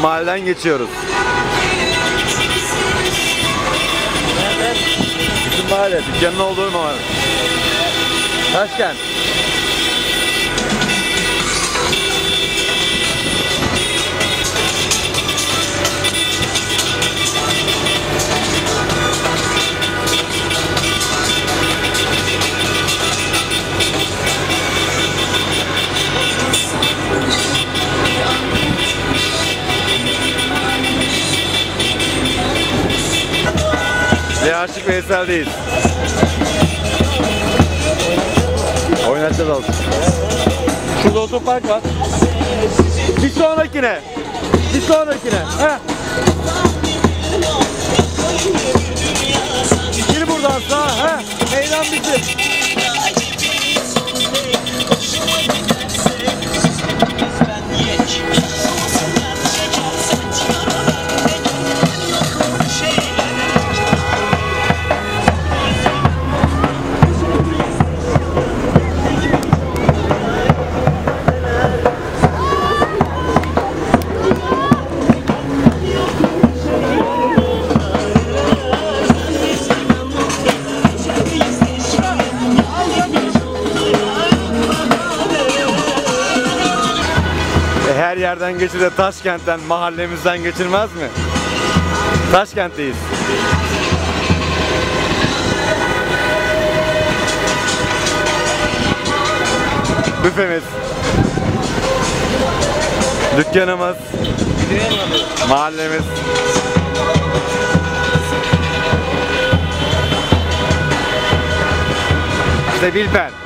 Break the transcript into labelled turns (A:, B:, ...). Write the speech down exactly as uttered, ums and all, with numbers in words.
A: mahalleden geçiyoruz. Bizim mahalle, dükkanın olduğu mahalle. Taşkent. Ve Aşık Veysel'deyiz. Oynatacağız olsun. Şurada otopark var. Bir sonrakine. Bir sonrakine. Heh. Gir buradan sağa. Heh. Meydan bizim. Her yerden geçir de Taşkent'ten, mahallemizden geçirmez mi? Taşkent'teyiz. Büfemiz, dükkanımız, mahallemiz. İşte Bilpen.